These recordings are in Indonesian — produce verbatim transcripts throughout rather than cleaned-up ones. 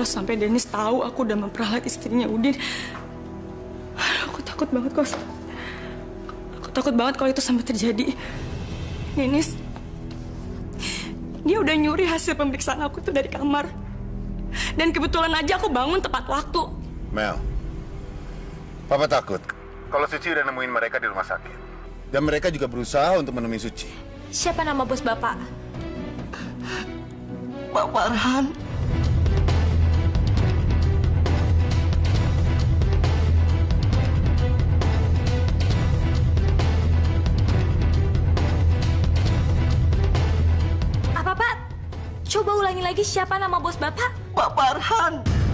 sampai Dennis tahu aku udah memperalat istrinya Udin, aku takut banget, Kos. Aku takut banget kalau itu sampai terjadi. Dennis, dia udah nyuri hasil pemeriksaan aku tuh dari kamar. Dan kebetulan aja aku bangun tepat waktu. Mel, Papa takut kalau Suci udah nemuin mereka di rumah sakit. Dan mereka juga berusaha untuk menemui Suci. Siapa nama bos Bapak? Pak Farhan. Apa, Pak? Coba ulangi lagi siapa nama bos Bapak? Pak Farhan.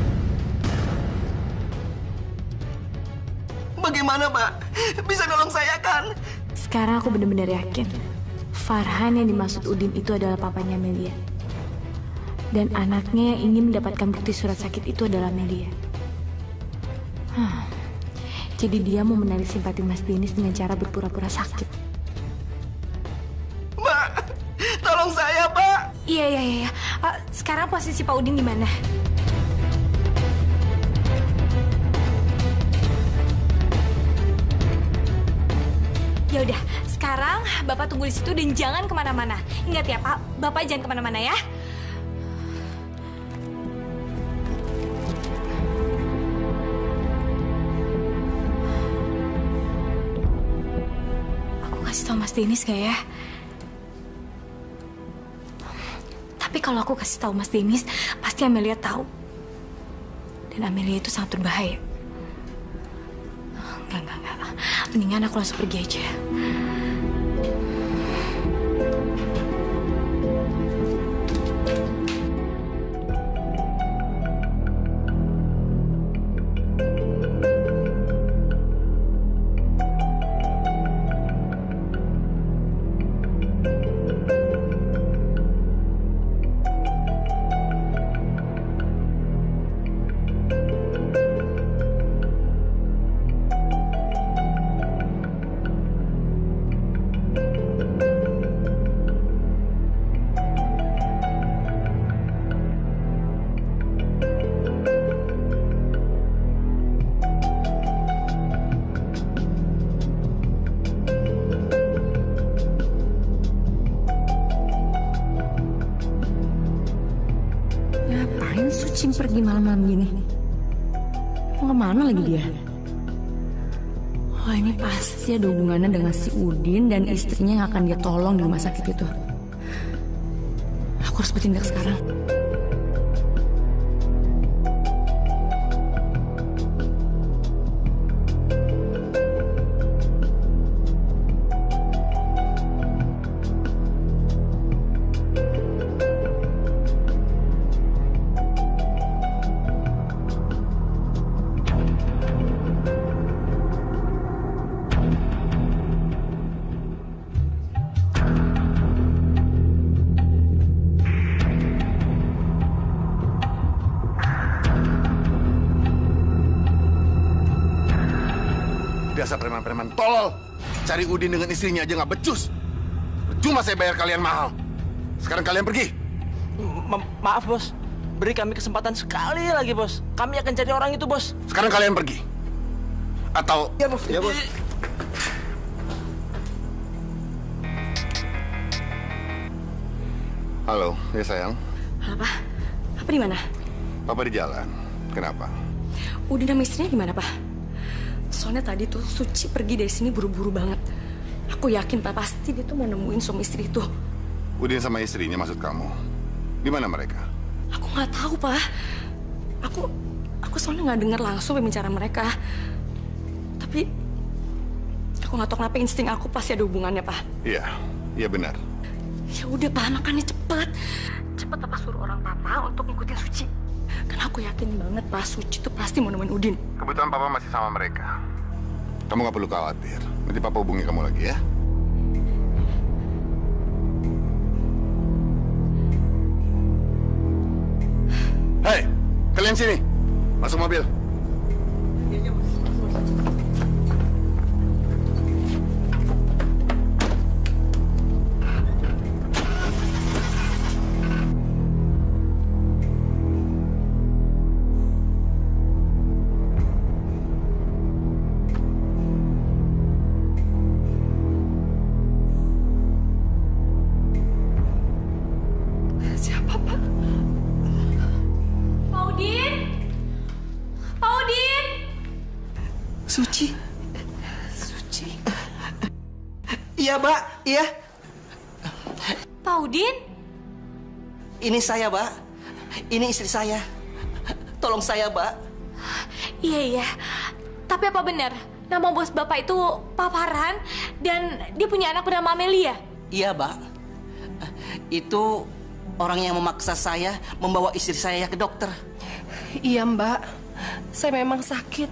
Bagaimana, Pak? Bisa nolong saya kan? Sekarang aku benar-benar yakin Farhan yang dimaksud Udin itu adalah papanya Melia. Dan anaknya yang ingin mendapatkan bukti surat sakit itu adalah Melia. Huh. Jadi dia mau menarik simpati Mas Dennis dengan cara berpura-pura sakit. Mbak, tolong saya, Pak. Iya, iya, iya. Uh, sekarang posisi Pak Udin di mana? Ya udah, sekarang Bapak tunggu di situ dan jangan kemana-mana. Ingat ya, Pak, Bapak jangan kemana-mana ya. Kasih tau Mas Dennis gak ya? Tapi kalau aku kasih tahu Mas Dennis, pasti Amelia tahu. Dan Amelia itu sangat berbahaya. Enggak, enggak, enggak. Mendingan aku langsung pergi aja. Pergi malam-malam gini. Mau kemana lagi dia? Oh, ini pasti ada hubungannya dengan si Udin dan istrinya yang akan dia tolong di rumah sakit itu. Aku harus bertindak sekarang. Dasar preman-preman tolol. Cari Udin dengan istrinya aja nggak becus. Cuma saya bayar kalian mahal. Sekarang kalian pergi. Ma maaf, Bos. Beri kami kesempatan sekali lagi, Bos. Kami akan cari orang itu, Bos. Sekarang kalian pergi. Atau... Ya, Bos. Ya, Bos. Halo, ya sayang. Halo, Pak. Apa di mana? Papa di jalan. Kenapa? Udin sama istrinya gimana, Pak? Soalnya tadi tuh Suci pergi dari sini buru-buru banget. Aku yakin Pak pasti dia tuh mau nemuin suami istri itu. Udin sama istrinya maksud kamu? Di mana mereka? Aku nggak tahu, Pak. Aku aku soalnya nggak dengar langsung pembicaraan mereka. Tapi aku nggak tahu kenapa insting aku pasti ada hubungannya, Pak. Iya, iya benar. Ya udah, Pak, makanya cepet. Cepet Papa suruh orang Papa untuk ngikutin Suci. Karena aku yakin banget Pak, Suci tuh pasti mau nemuin Udin. Kebetulan Papa masih sama mereka. Kamu nggak perlu khawatir. Nanti Papa hubungi kamu lagi ya. Hei, kalian sini. Masuk mobil. Suci. Suci. Iya, Mbak. Iya. Pak Udin? Ini saya, Mbak. Ini istri saya. Tolong saya, Mbak. Iya, iya. Tapi apa benar nama bos Bapak itu Pak Farhan dan dia punya anak bernama Amelia? Iya, Mbak. Itu orang yang memaksa saya membawa istri saya ke dokter. Iya, Mbak. Saya memang sakit.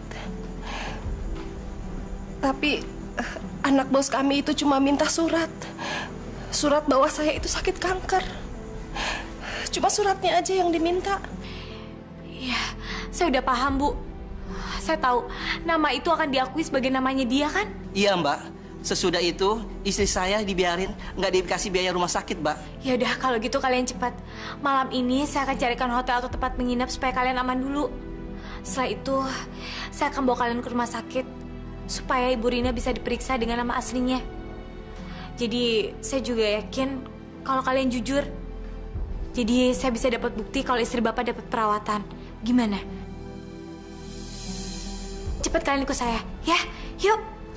Tapi eh, anak bos kami itu cuma minta surat. Surat bahwa saya itu sakit kanker. Cuma suratnya aja yang diminta. Iya, saya udah paham, Bu. Saya tahu nama itu akan diakui sebagai namanya dia, kan? Iya, Mbak. Sesudah itu istri saya dibiarin, nggak dikasih biaya rumah sakit, Mbak. Ya udah, kalau gitu kalian cepat. Malam ini saya akan carikan hotel atau tempat menginap supaya kalian aman dulu. Setelah itu, saya akan bawa kalian ke rumah sakit supaya Ibu Rina bisa diperiksa dengan nama aslinya. Jadi, saya juga yakin kalau kalian jujur. Jadi, saya bisa dapat bukti kalau istri Bapak dapat perawatan. Gimana? Cepat kalian ikut saya, ya? Yuk.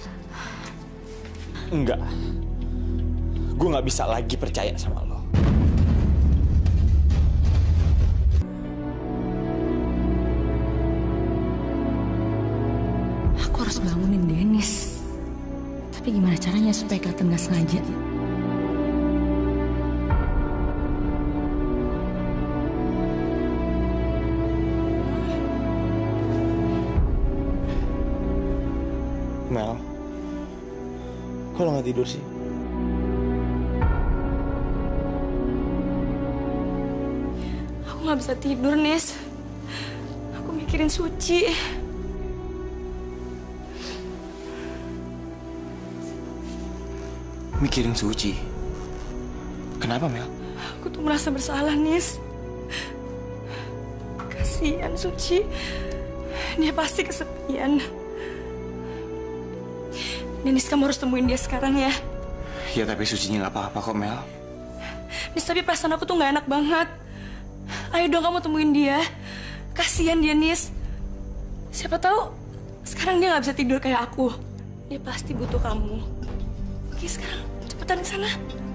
Enggak. Gue nggak bisa lagi percaya sama lo. Aku harus bangunin Dennis. Tapi gimana caranya supaya kelihatan nggak sengaja? Mel, kok lo nggak tidur sih? Aku nggak bisa tidur, Nis. Aku mikirin Suci. Mikirin Suci? Kenapa, Mel? Aku tuh merasa bersalah, Nis. Kasihan Suci. Dia pasti kesepian. Nis, kamu harus temuin dia sekarang ya. Ya, tapi Sucinya nggak apa-apa kok, Mel. Nis, tapi perasaan aku tuh nggak enak banget. Ayo dong kamu temuin dia. Kasihan dia, Nis. Siapa tahu sekarang dia nggak bisa tidur kayak aku. Dia pasti butuh kamu. Oke, sekarang cepetan ke sana.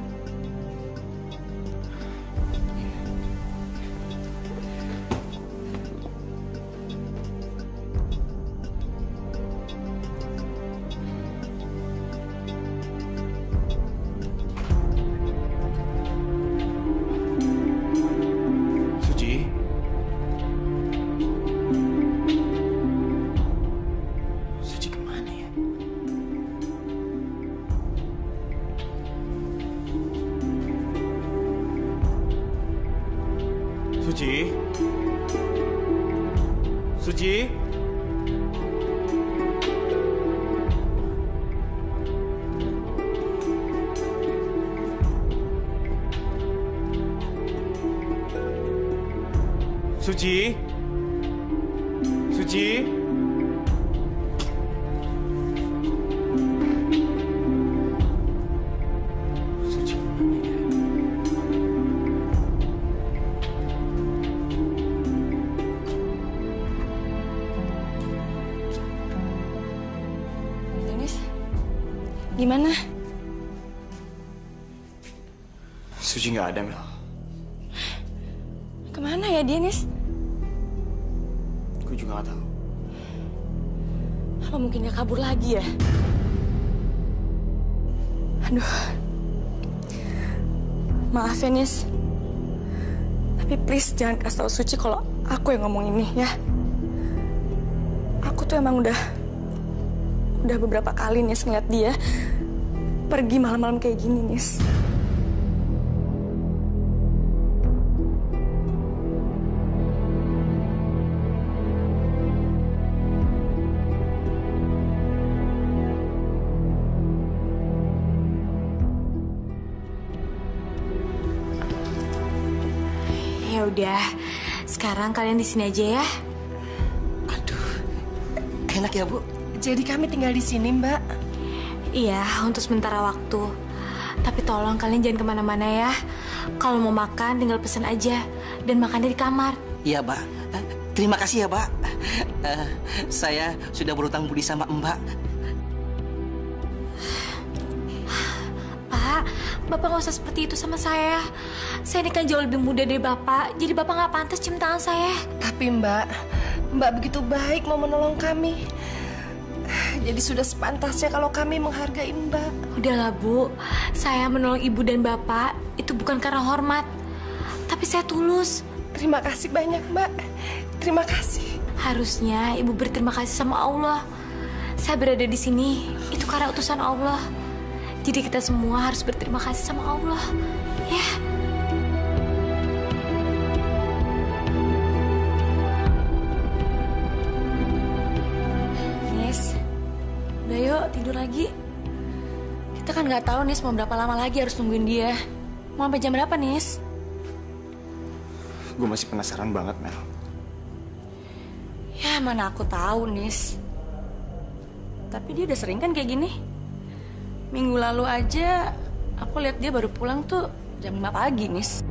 Suci? Suci? Suci? Suci? Gimana? Suci nggak ada, Mel. Kemana ya dia, Nis? Gue juga nggak tahu. Apa mungkin dia kabur lagi ya? Aduh. Maaf ya, Nis. Tapi please jangan kasih tahu Suci kalau aku yang ngomong ini, ya. Aku tuh emang udah... Udah beberapa kali, Nis, ngeliat dia pergi malam-malam kayak gini, Nis. Ya udah, sekarang kalian di sini aja ya. Aduh, enak ya, Bu? Jadi kami tinggal di sini, Mbak. Iya, untuk sementara waktu. Tapi tolong kalian jangan kemana-mana ya. Kalau mau makan tinggal pesan aja. Dan makan dari kamar. Iya, Mbak. Terima kasih ya, Mbak. uh, saya sudah berutang budi sama Mbak. Pak, Bapak nggak usah seperti itu sama saya. Saya ini kan jauh lebih muda dari Bapak, jadi Bapak nggak pantas cium tangan saya. Tapi Mbak, Mbak begitu baik mau menolong kami. Jadi sudah sepantasnya kalau kami menghargai Mbak. Udahlah Bu, saya menolong Ibu dan Bapak itu bukan karena hormat, tapi saya tulus. Terima kasih banyak Mbak. Terima kasih. Harusnya Ibu berterima kasih sama Allah. Saya berada di sini itu karena utusan Allah. Jadi kita semua harus berterima kasih sama Allah, ya. Nis, udah yuk tidur lagi. Kita kan nggak tahu Nis mau berapa lama lagi harus nungguin dia. Mau sampai jam berapa Nis? Gue masih penasaran banget, Mel. Ya mana aku tahu Nis. Tapi dia udah sering kan kayak gini. Minggu lalu aja aku lihat dia baru pulang tuh jam lima pagi Nis.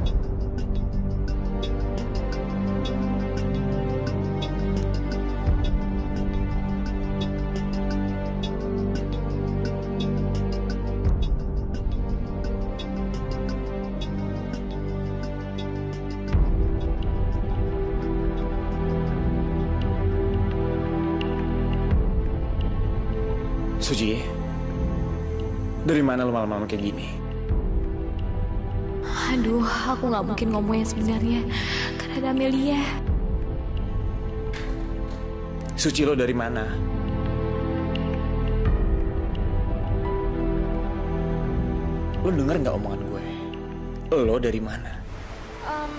Suci, dari mana lu malam-malam kayak gini? Aduh, aku nggak mungkin ngomong yang sebenarnya karena ada Amelia. Suci, lo dari mana? Lo denger nggak omongan gue? Lo dari mana? Um,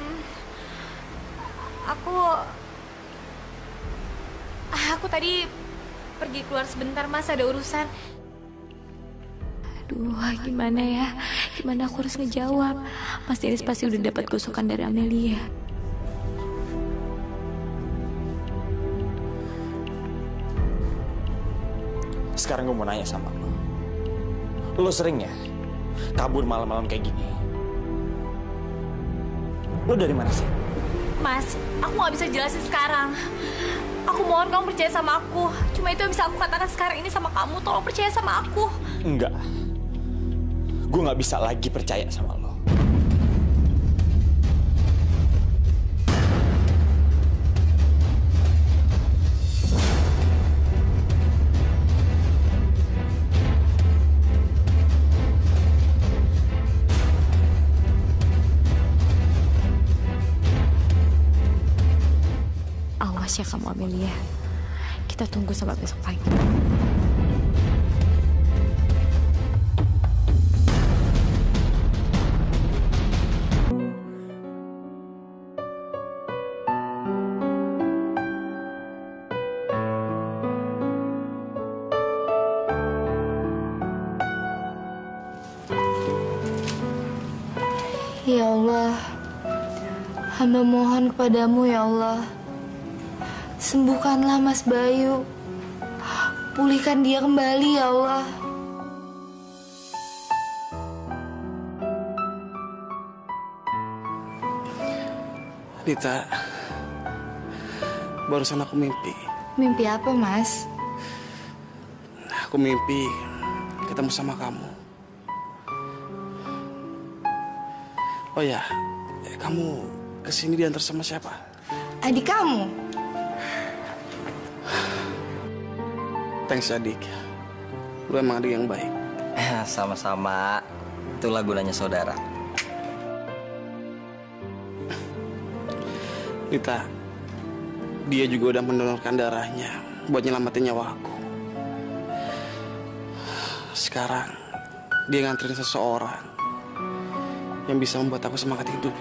aku, aku tadi pergi keluar sebentar Mas, ada urusan. Aduh, gimana ya? Gimana aku harus ngejawab? Mas Dennis pasti udah dapat gosokan dari Amelia. Sekarang gue mau nanya sama lo. Lo sering ya kabur malam-malam kayak gini? Lo dari mana sih? Mas, aku nggak bisa jelasin sekarang. Aku mohon kamu percaya sama aku. Cuma itu yang bisa aku katakan sekarang ini sama kamu. Tolong percaya sama aku. Enggak. Gue nggak bisa lagi percaya sama lo. Awas ya kamu Amelia. Kita tunggu sampai besok pagi. Ya Allah, hamba mohon kepadamu ya Allah. Sembuhkanlah Mas Bayu. Pulihkan dia kembali ya Allah. Dita, barusan aku mimpi. Mimpi apa Mas? Aku mimpi ketemu sama kamu. Oh ya, kamu kesini diantar sama siapa? Adik kamu. Thanks adik. Lu emang adik yang baik. Sama-sama. Itulah gunanya saudara. Dita, dia juga udah mendonorkan darahnya buat nyelamatin nyawa aku. Sekarang dia nganterin seseorang yang bisa membuat aku semangat hidup.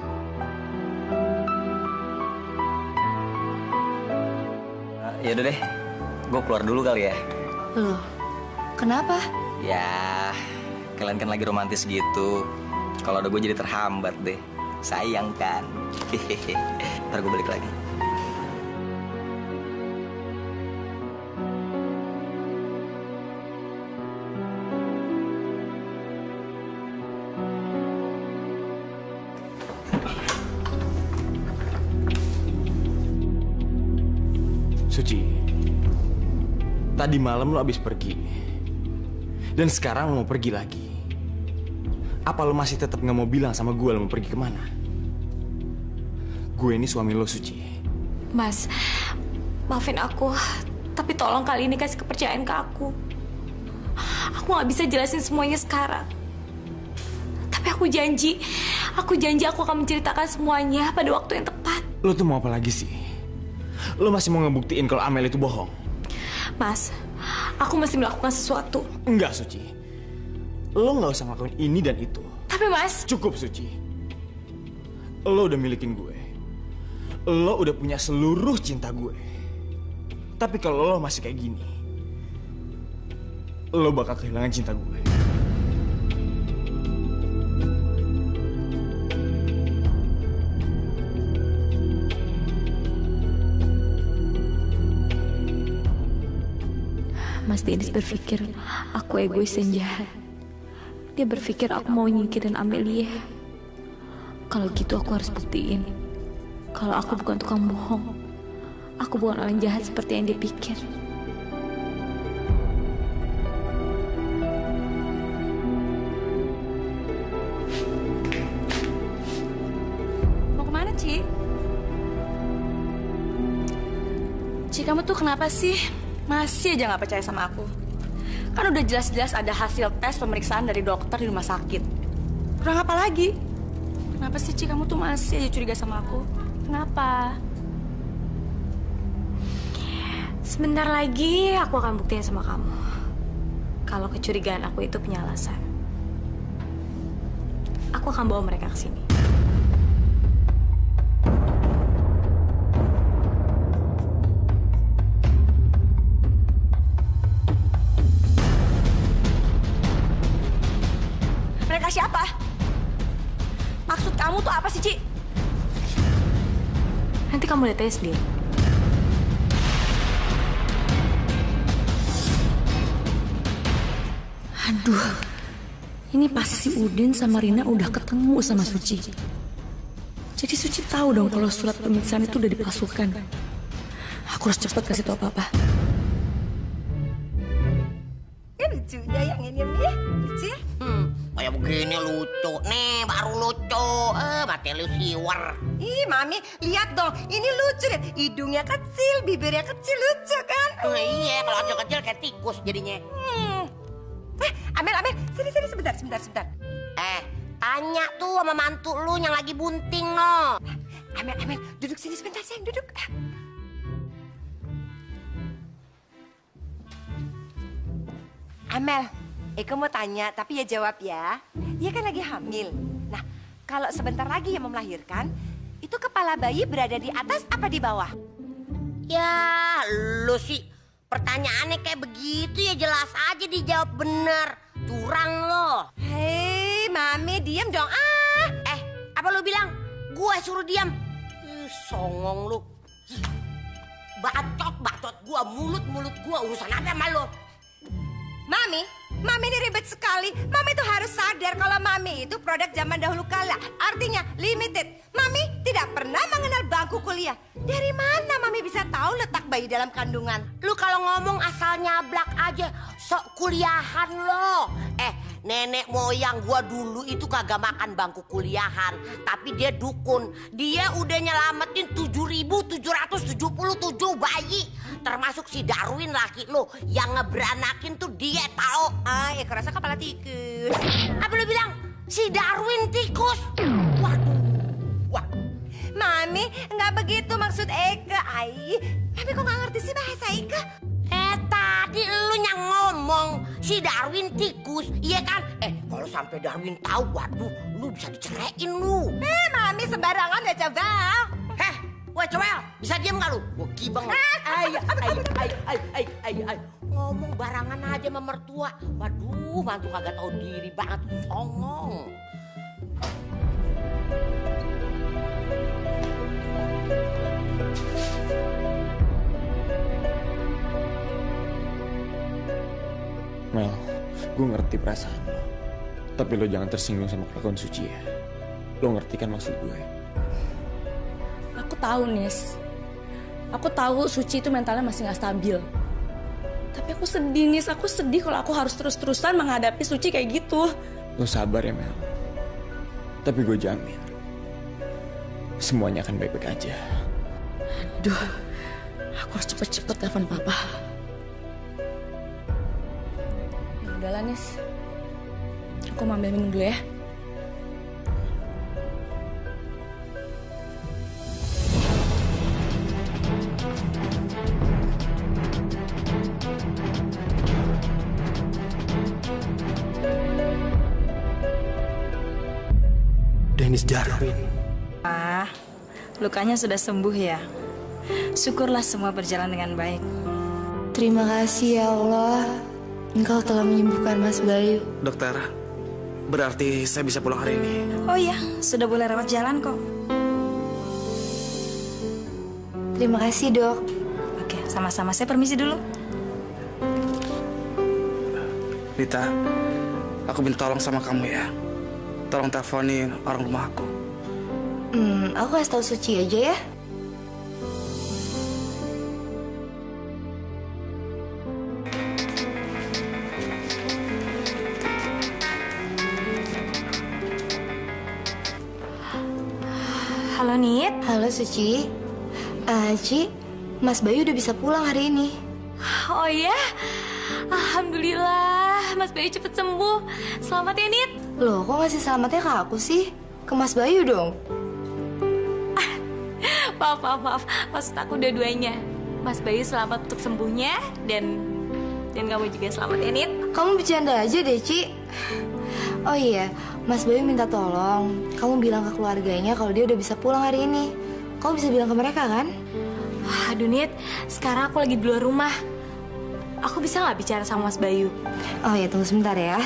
Ya udah deh, gue keluar dulu kali ya. Loh, kenapa? Ya, kalian kan lagi romantis gitu. Kalau ada gue jadi terhambat deh. Sayang kan? Hehehe. Ntar gue balik lagi. Suci, tadi malam lo abis pergi. Dan sekarang lo mau pergi lagi. Apa lo masih tetap gak mau bilang sama gue lo mau pergi kemana? Gue ini suami lo, Suci. Mas, maafin aku. Tapi tolong kali ini kasih kepercayaan ke aku. Aku gak bisa jelasin semuanya sekarang. Tapi aku janji, aku janji aku akan menceritakan semuanya pada waktu yang tepat. Lo tuh mau apa lagi sih? Lo masih mau ngebuktiin kalau Amel itu bohong? Mas, aku mesti melakukan sesuatu. Enggak, Suci. Lo nggak usah ngelakuin ini dan itu. Tapi Mas... Cukup, Suci. Lo udah milikin gue. Lo udah punya seluruh cinta gue. Tapi kalau lo masih kayak gini, lo bakal kehilangan cinta gue. Mas Dennis berpikir aku egois dan jahat. Dia berpikir aku mau nyingkirin Amelia. Kalau gitu aku harus buktiin kalau aku bukan tukang bohong. Aku bukan orang jahat seperti yang dia pikir. Mau kemana, Ci? Ci, kamu tuh kenapa sih masih aja nggak percaya sama aku? Kan udah jelas-jelas ada hasil tes pemeriksaan dari dokter di rumah sakit. Kurang apa lagi? Kenapa sih, Ci, kamu tuh masih aja curiga sama aku? Kenapa? Sebentar lagi aku akan buktiin sama kamu kalau kecurigaan aku itu punya alasan. Aku akan bawa mereka ke sini. Mereka siapa? Maksud kamu tuh apa sih, Ci? Nanti kamu lihat aja sendiri. Aduh, ini pasti si Udin sama Rina udah ketemu sama Suci. Jadi Suci tahu dong kalau surat pemeriksaan itu udah dipalsukan. Aku harus cepat kasih tau Papa. Ya lucunya yang ini nih, lucu ya? Hmm, kayak begini lucu. Nih, baru lucu. Eh, mati lu siwar. Ih, Mami, lihat dong. Ini lucu deh. Hidungnya kecil, bibirnya kecil, lucu kan? Oh, iya, kalau kecil-kecil kayak tikus jadinya. Hmm. Eh, Amel, Amel, sini, sini, sebentar, sebentar, sebentar. Eh, tanya tuh sama mantu lu yang lagi bunting no. Amel, Amel, duduk sini sebentar, sayang, duduk. Amel, Eko mau tanya, tapi ya jawab ya. Dia kan lagi hamil. Nah, kalau sebentar lagi yang mau melahirkan, itu kepala bayi berada di atas apa di bawah? Ya, lu sih pertanyaannya kayak begitu ya jelas aja dijawab bener. Curang lo. Hei, Mami, diam dong. Ah, eh, apa lu bilang? Gue suruh diam. Ih, songong lu. Bacot, bacot gua, mulut, mulut gua urusan apa sama lo? Mami, Mami ini ribet sekali. Mami tuh harus sadar kalau Mami itu produk zaman dahulu kala. Artinya limited. Mami tidak pernah mengenal bangku kuliah. Dari mana Mami bisa tahu letak bayi dalam kandungan? Lu kalau ngomong asal nyablak aja. Sok kuliahan lo. Eh, nenek moyang gua dulu itu kagak makan bangku kuliahan. Tapi dia dukun. Dia udah nyelamatin tujuh ribu tujuh ratus tujuh puluh tujuh bayi. Termasuk si Darwin laki lo yang ngeberanakin tuh dia tau. Ah, ya kerasa kepala tikus. Apa lu bilang? Si Darwin tikus? Waduh, waduh. Mami, nggak begitu maksud Eka. Ai, Mami kok nggak ngerti sih bahasa Eka? Eh, tadi lu yang ngomong si Darwin tikus, iya kan? Eh, kalau sampai Darwin tahu, waduh, lu bisa diceraiin lu. Eh, Mami sembarangan ya coba. Heh, gue cewek, bisa diem gak lu? Gue kibang. Ay, ay, ay, ay, ay, ay, ay. Ngomong barangan aja sama mertua. Waduh, mantu kagak tahu diri banget, songong. Mel, gue ngerti perasaan lo. Tapi lo jangan tersinggung sama kelakuan Suci ya. Lo ngerti kan maksud gue? Aku tahu, Nis. Aku tahu Suci itu mentalnya masih nggak stabil. Tapi aku sedih, Nis. Aku sedih kalau aku harus terus-terusan menghadapi Suci kayak gitu. Lo sabar ya, Mel. Tapi gue jamin, semuanya akan baik-baik aja. Aduh, aku harus cepet-cepet telepon papa. Ya udahlah, Nis. Aku mau ambil minum dulu ya. Dennis Darwin. Ah, lukanya sudah sembuh ya. Syukurlah semua berjalan dengan baik. Terima kasih ya Allah, Engkau telah menyembuhkan Mas Bayu. Dokter, berarti saya bisa pulang hari ini. Oh iya, sudah boleh rawat jalan kok. Terima kasih dok. Oke, sama-sama. Saya permisi dulu. Rita, aku minta tolong sama kamu ya. Tolong teleponin orang rumah aku. Hmm, aku kasih tahu Suci aja ya. Halo Nit. Halo Suci. Uh, Ci, Mas Bayu udah bisa pulang hari ini. Oh ya? Alhamdulillah, Mas Bayu cepet sembuh. Selamat ya, Nit. Loh, kok ngasih selamatnya ke aku sih? Ke Mas Bayu dong. Maaf, maaf, maaf. Maksud aku dua-duanya. Mas Bayu selamat untuk sembuhnya dan dan kamu juga selamat ya, Nit. Kamu bercanda aja deh, Ci. Oh iya, Mas Bayu minta tolong kamu bilang ke keluarganya kalau dia udah bisa pulang hari ini. Kamu bisa bilang ke mereka kan? Aduh, Nit. Sekarang aku lagi di luar rumah. Aku bisa nggak bicara sama Mas Bayu? Oh ya, tunggu sebentar ya.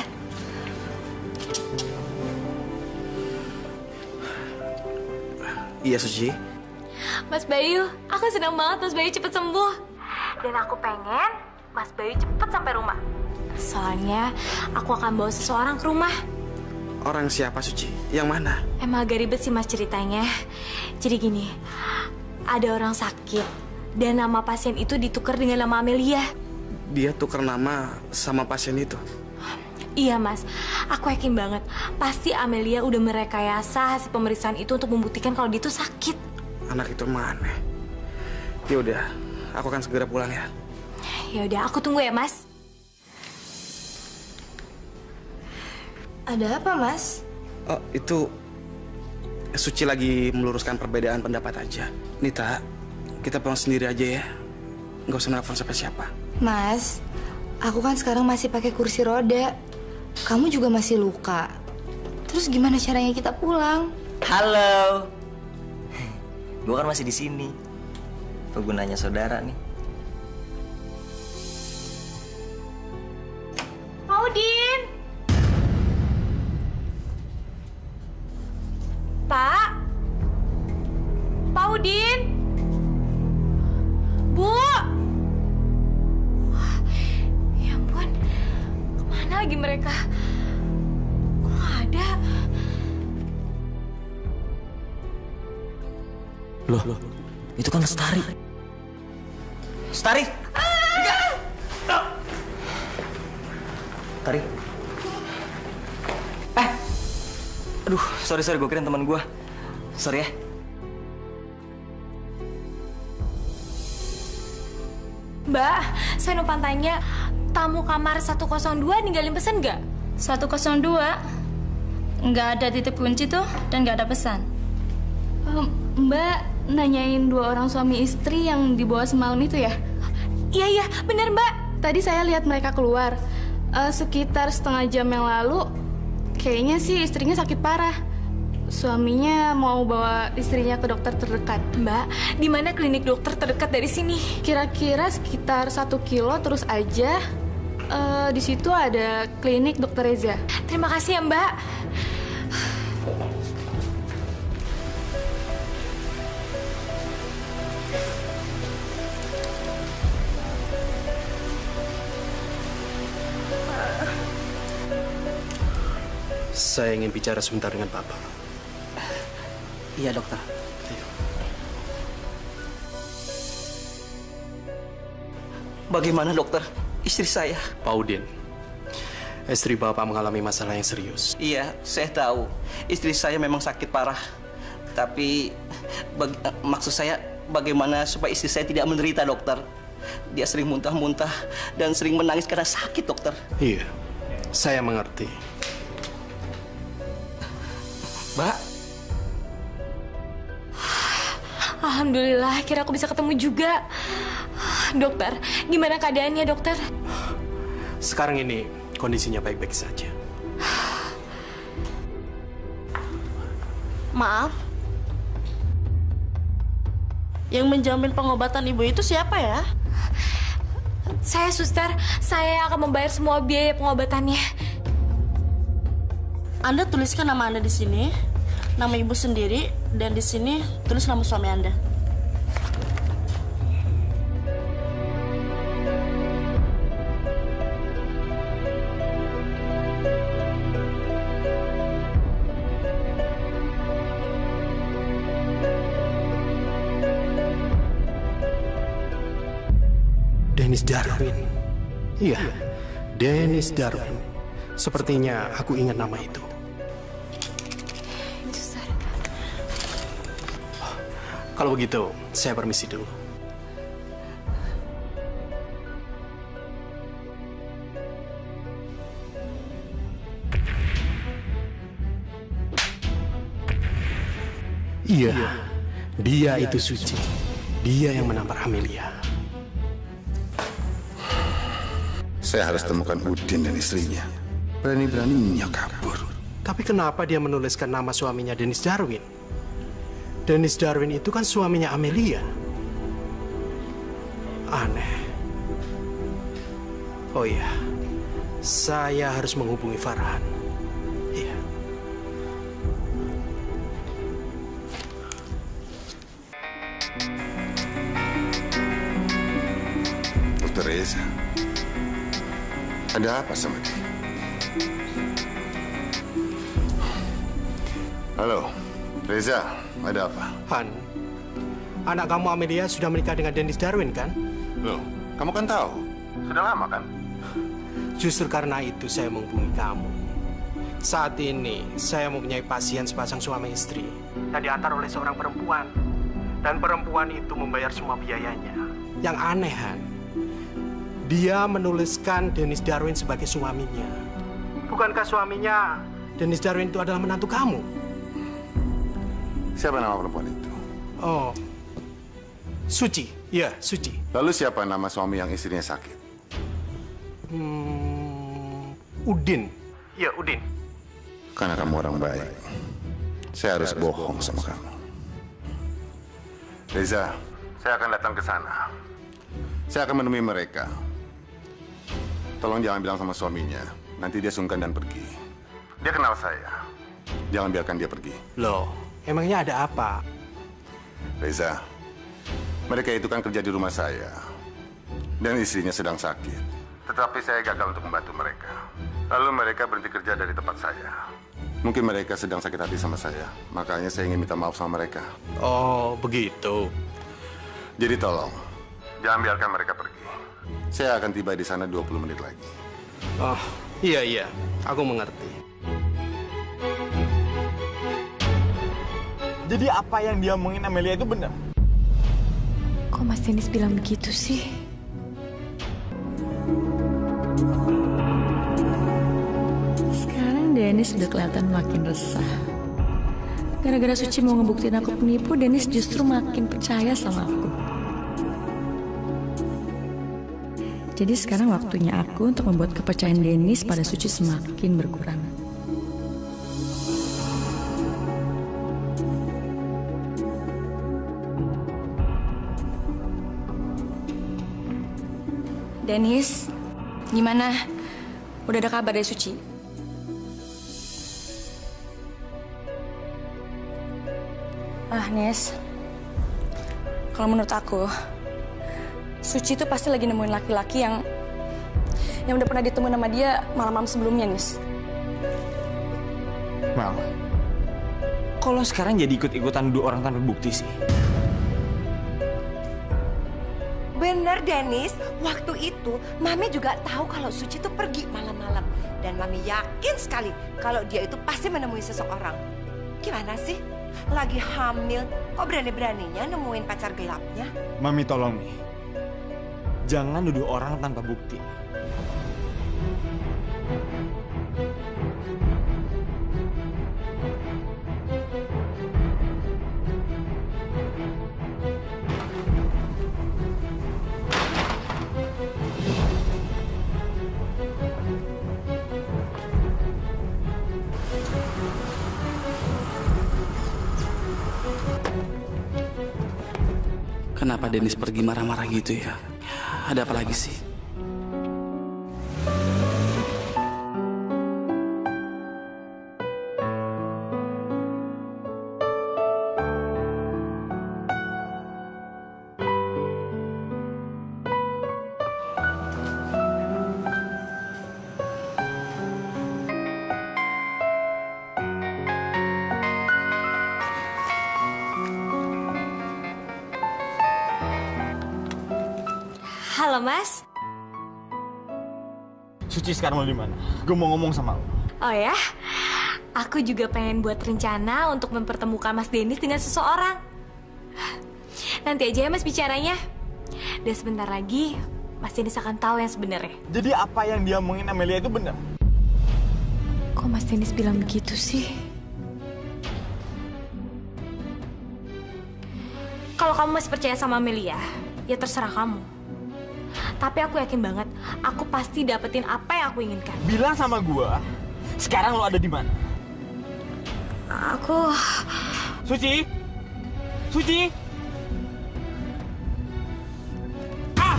Iya, Suci. Mas Bayu, aku senang banget Mas Bayu cepet sembuh. Dan aku pengen Mas Bayu cepet sampai rumah. Soalnya aku akan bawa seseorang ke rumah. Orang siapa, Suci? Yang mana? Emang agak ribet sih Mas ceritanya. Jadi gini, ada orang sakit dan nama pasien itu ditukar dengan nama Amelia. Dia tukar nama sama pasien itu? Iya Mas, aku yakin banget pasti Amelia udah merekayasa hasil pemeriksaan itu untuk membuktikan kalau dia itu sakit. Anak itu mana? Ya udah, aku akan segera pulang ya. Ya udah, aku tunggu ya Mas. Ada apa Mas? Oh, itu Suci lagi meluruskan perbedaan pendapat aja. Nita, kita pulang sendiri aja ya. Nggak usah nelfon siapa-siapa. Mas, aku kan sekarang masih pakai kursi roda. Kamu juga masih luka. Terus gimana caranya kita pulang? Halo. Gue kan masih di sini. Penggunanya saudara nih. Udin. Pak. Pak Udin. Bu. Ya ampun. Kemana lagi mereka? Kok nggak ada? Loh, loh, itu kan Lestari. Lestari! Lestari. Eh, aduh, sorry sorry, gue kirain teman gue. Sorry ya. Mbak, saya numpang tanya, tamu kamar seratus dua ninggalin pesan nggak? seratus dua? Nggak ada titip kunci tuh dan nggak ada pesan. Um, Mbak nanyain dua orang suami istri yang dibawa semalam itu ya? Iya, iya, benar Mbak. Tadi saya lihat mereka keluar. Uh, sekitar setengah jam yang lalu, kayaknya sih istrinya sakit parah. Suaminya mau bawa istrinya ke dokter terdekat. Mbak, di mana klinik dokter terdekat dari sini? Kira-kira sekitar satu kilo terus aja. Uh, di situ ada klinik dokter Reza. Terima kasih ya Mbak. Saya ingin bicara sebentar dengan Bapak. Iya, dokter. Bagaimana dokter? Istri saya. Pak Udin, istri Bapak mengalami masalah yang serius. Iya, saya tahu. Istri saya memang sakit parah. Tapi bag- maksud saya bagaimana supaya istri saya tidak menderita, dokter? Dia sering muntah-muntah dan sering menangis karena sakit, dokter. Iya, saya mengerti. Mbak. Alhamdulillah, akhirnya aku bisa ketemu juga. Dokter, gimana keadaannya, dokter? Sekarang ini kondisinya baik-baik saja. Maaf. Yang menjamin pengobatan ibu itu siapa ya? Saya, suster. Saya akan membayar semua biaya pengobatannya. Anda tuliskan nama Anda di sini, nama ibu sendiri, dan di sini tulis nama suami Anda. Dennis Darwin. Iya, Dennis Darwin. Sepertinya aku ingat nama itu. Kalau begitu, saya permisi dulu. Iya, dia itu Suci. Dia yang menampar Amelia. Saya harus temukan Udin dan istrinya. Berani-beraninya kabur. Tapi kenapa dia menuliskan nama suaminya Dennis Darwin? Dennis Darwin itu kan suaminya Amelia. Aneh. Oh iya, saya harus menghubungi Farhan. Iya. Dokter Reza, ada apa sama dia? Halo, Reza, ada apa? Han, anak kamu Amelia sudah menikah dengan Dennis Darwin, kan? Loh, kamu kan tahu. Sudah lama, kan? Justru karena itu saya menghubungi kamu. Saat ini, saya mempunyai pasien sepasang suami istri yang diantar oleh seorang perempuan. Dan perempuan itu membayar semua biayanya. Yang aneh, Han, dia menuliskan Dennis Darwin sebagai suaminya. Bukankah suaminya Dennis Darwin itu adalah menantu kamu? Siapa nama perempuan itu? Oh, Suci. Ya, Suci. Lalu siapa nama suami yang istrinya sakit? Hmm, Udin. Ya, Udin. Karena kamu orang baik, saya harus bohong sama kamu. Reza, saya akan datang ke sana. Saya akan menemui mereka. Tolong jangan bilang sama suaminya. Nanti dia sungkan dan pergi. Dia kenal saya. Jangan biarkan dia pergi. Loh, emangnya ada apa? Reza, mereka itu kan kerja di rumah saya. Dan istrinya sedang sakit. Tetapi saya gagal untuk membantu mereka. Lalu mereka berhenti kerja dari tempat saya. Mungkin mereka sedang sakit hati sama saya. Makanya saya ingin minta maaf sama mereka. Oh, begitu. Jadi tolong, jangan biarkan mereka pergi. Saya akan tiba di sana dua puluh menit lagi. Oh, iya, iya. Aku mengerti. Jadi apa yang dia omongin Amelia itu benar? Kok Mas Dennis bilang begitu sih? Sekarang Dennis udah kelihatan makin resah. Gara-gara Suci mau ngebuktiin aku penipu, Dennis justru makin percaya sama aku. Jadi sekarang waktunya aku untuk membuat kepercayaan Dennis pada Suci semakin berkurang. Dennis, gimana? Udah ada kabar dari Suci? Ah, Nis. Kalau menurut aku, Suci itu pasti lagi nemuin laki-laki yang yang udah pernah ditemuin sama dia malam-malam sebelumnya, Nis. Mal, kalau sekarang jadi ikut-ikutan dua orang tanpa bukti sih? bener, Dennis. Waktu itu, Mami juga tahu kalau Suci itu pergi malam-malam. Dan Mami yakin sekali kalau dia itu pasti menemui seseorang. Gimana sih? Lagi hamil, kok berani-beraninya nemuin pacar gelapnya? Mami tolong nih, jangan nuduh orang tanpa bukti. Kenapa Dennis pergi marah-marah gitu ya? Ada apa lagi sih? Halo Mas. Suci sekarang lo di mana? Gue mau ngomong sama lo. Oh ya, aku juga pengen buat rencana untuk mempertemukan Mas Dennis dengan seseorang. Nanti aja ya Mas bicaranya. Dan sebentar lagi Mas Dennis akan tahu yang sebenarnya. Jadi apa yang dia omongin Amelia itu benar? Kok Mas Dennis bilang begitu sih? Kalau kamu masih percaya sama Amelia, ya terserah kamu. Tapi aku yakin banget, aku pasti dapetin apa yang aku inginkan. Bilang sama gua, sekarang lo ada di mana? Aku... Suci? Suci? Ah!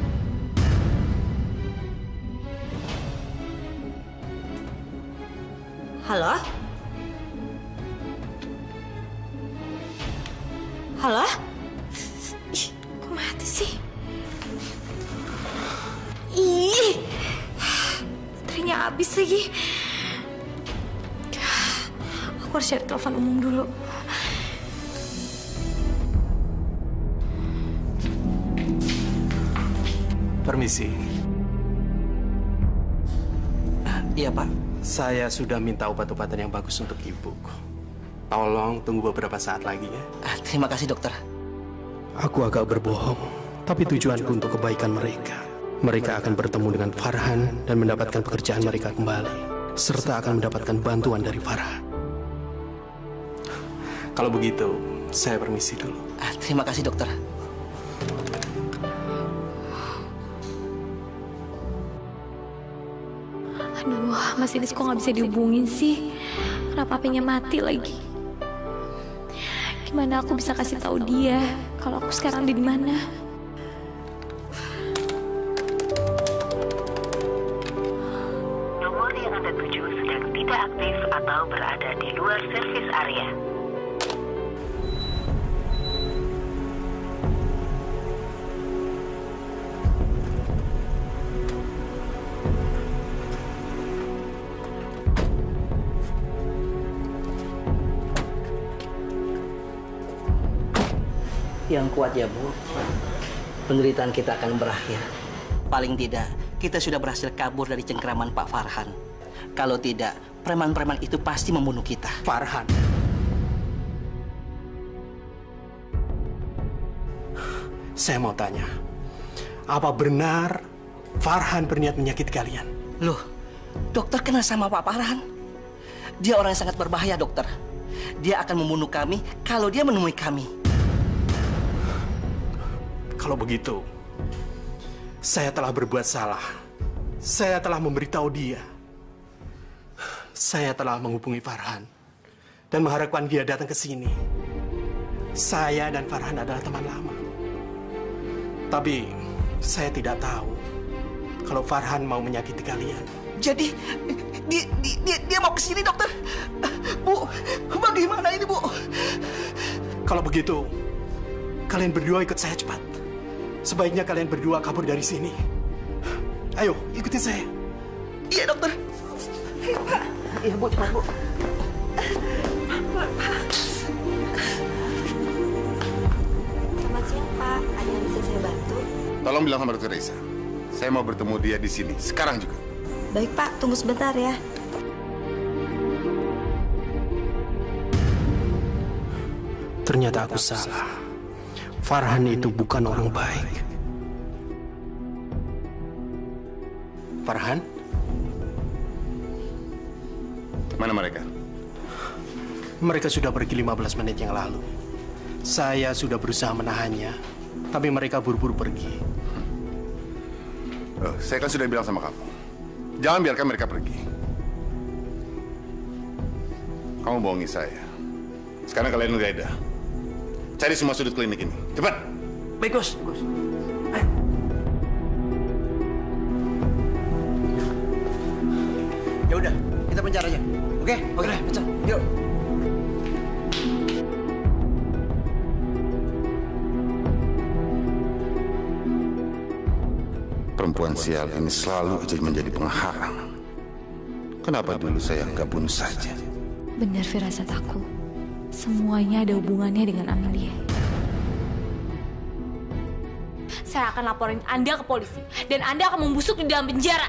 Halo? Halo? Ih, kok mati sih? Ih, baterainya habis lagi. Aku harus cari telepon umum dulu. Permisi. Iya, Pak. Saya sudah minta obat-obatan yang bagus untuk ibu. Tolong tunggu beberapa saat lagi ya. Ah, terima kasih, dokter. Aku agak berbohong, tapi tujuanku untuk kebaikan mereka. Mereka akan bertemu dengan Farhan dan mendapatkan pekerjaan mereka kembali, serta akan mendapatkan bantuan dari Farhan. Kalau begitu, saya permisi dulu. Ah, terima kasih, dokter. Aduh, Mas Dennis kok nggak bisa dihubungin sih? Kenapa H P-nya mati lagi? Gimana aku bisa kasih tahu dia kalau aku sekarang ada di mana? Nomor yang Anda tuju sedang tidak aktif atau berada di luar servis area. Yang kuat ya, Bu. Penderitaan kita akan berakhir. Paling tidak, kita sudah berhasil kabur dari cengkraman Pak Farhan. Kalau tidak, preman-preman itu pasti membunuh kita. Farhan. Saya mau tanya, apa benar Farhan berniat menyakiti kalian? Loh, dokter kenal sama Pak Farhan? Dia orang yang sangat berbahaya, dokter. Dia akan membunuh kami kalau dia menemui kami. Kalau begitu, saya telah berbuat salah. Saya telah memberitahu dia. Saya telah menghubungi Farhan dan mengharapkan dia datang ke sini. Saya dan Farhan adalah teman lama. Tapi saya tidak tahu kalau Farhan mau menyakiti kalian. Jadi dia dia, dia mau ke sini, dokter. Bu, bagaimana ini, Bu? Kalau begitu, kalian berdua ikut saya cepat. Sebaiknya kalian berdua kabur dari sini. Ayo, ikutin saya. Iya, dokter. Ayo, Pak. Iya, Bu, cepat, Bu. Selamat siang, Pak. Ada yang bisa saya bantu? tolong bilang sama dokter Reza. Saya mau bertemu dia di sini, sekarang juga. Baik Pak, tunggu sebentar ya. Ternyata aku salah. Farhan itu bukan orang baik. Farhan? Mana mereka? Mereka sudah pergi lima belas menit yang lalu. Saya sudah berusaha menahannya, tapi mereka buru-buru pergi. Oh, saya kan sudah bilang sama kamu, jangan biarkan mereka pergi. Kamu bohongi saya. Sekarang kalian menggeledah. Cari semua sudut klinik ini. Cepat! Baik, Bos. Bos. Ya udah, kita pencar aja. Oke? Oke, pencar. Yuk. Perempuan sial ini selalu aja menjadi penghalang. Kenapa dulu saya nggak bunuh saja? Benar firasat aku. Semuanya ada hubungannya dengan Amelia. Saya akan laporin Anda ke polisi. Dan Anda akan membusuk di dalam penjara.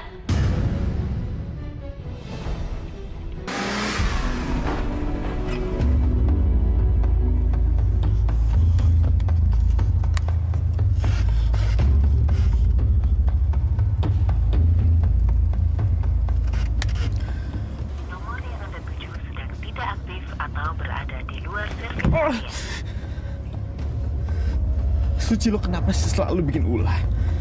Suci, lo kenapa sih selalu bikin ulah?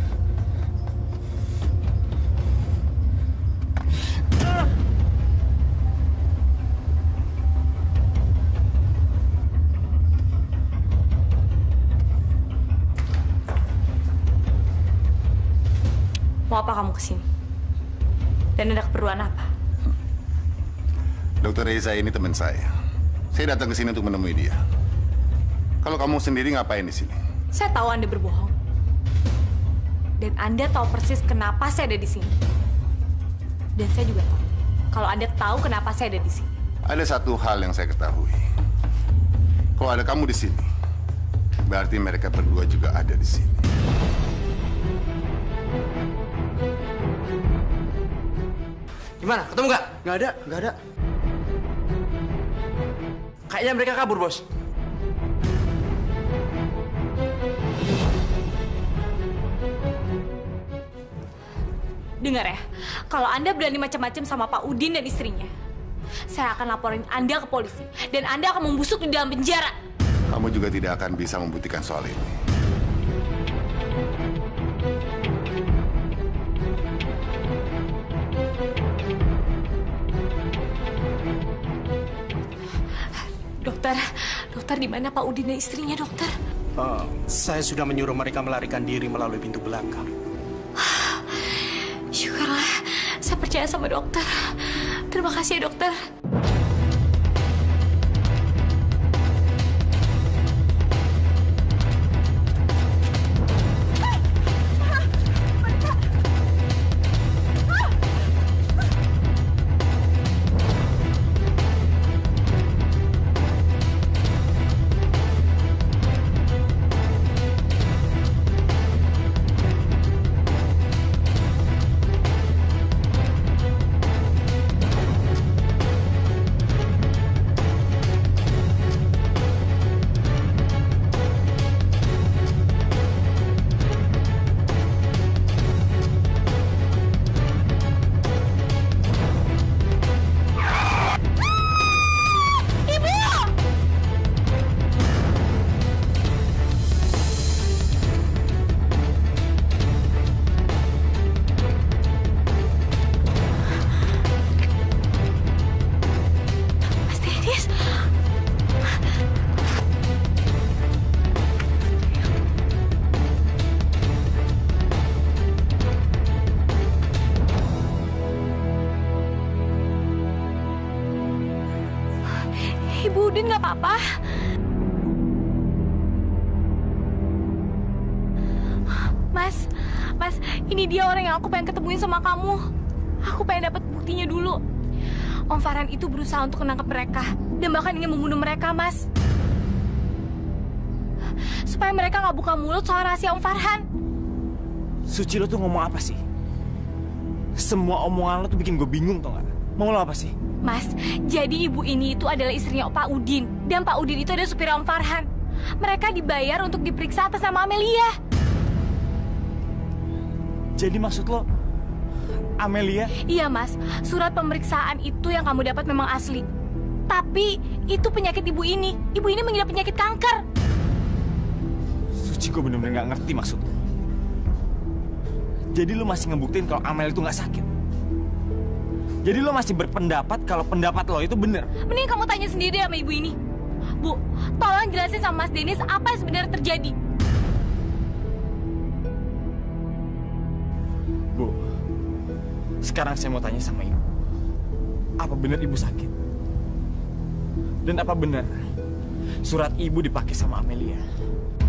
Mau apa kamu kesini? Dan ada keperluan apa? Dokter Reza ini teman saya. Saya datang ke sini untuk menemui dia. Kalau kamu sendiri ngapain di sini? Saya tahu Anda berbohong. Dan Anda tahu persis kenapa saya ada di sini. Dan saya juga tahu kalau Anda tahu kenapa saya ada di sini. Ada satu hal yang saya ketahui. Kalau ada kamu di sini, berarti mereka berdua juga ada di sini. Gimana? Ketemu nggak? Nggak ada, nggak ada. Kayaknya mereka kabur, Bos. Dengar ya, kalau Anda berani macam-macam sama Pak Udin dan istrinya, saya akan laporin Anda ke polisi. Dan Anda akan membusuk di dalam penjara. Kamu juga tidak akan bisa membuktikan soal ini. Dokter, dokter di mana Pak Udin dan istrinya, dokter? Uh, saya sudah menyuruh mereka melarikan diri melalui pintu belakang. Syukurlah, saya percaya sama dokter. Terima kasih ya, dokter. Ibu Udin nggak apa-apa. Mas, Mas, ini dia orang yang aku pengen ketemuin sama kamu. Aku pengen dapat buktinya dulu. Om Farhan itu berusaha untuk menangkap mereka dan bahkan ingin membunuh mereka, Mas. Supaya mereka nggak buka mulut soal rahasia Om Farhan. Suci, lo tuh ngomong apa sih? Semua omongan lo tuh bikin gue bingung, tau gak? Mau lo apa sih? Mas, jadi ibu ini itu adalah istrinya Pak Udin. Dan Pak Udin itu adalah supir Om Farhan. Mereka dibayar untuk diperiksa atas nama Amelia. Jadi maksud lo, Amelia? Iya mas, surat pemeriksaan itu yang kamu dapat memang asli. Tapi itu penyakit ibu ini. Ibu ini mengidap penyakit kanker. Suci, gue bener-bener gak ngerti maksud lo. Jadi lo masih ngebuktiin kalau Amel itu gak sakit? Jadi lo masih berpendapat kalau pendapat lo itu bener? Mending kamu tanya sendiri sama ibu ini. Bu, tolong jelasin sama Mas Dennis apa yang sebenarnya terjadi. Bu, sekarang saya mau tanya sama ibu. Apa benar ibu sakit? Dan apa benar surat ibu dipakai sama Amelia?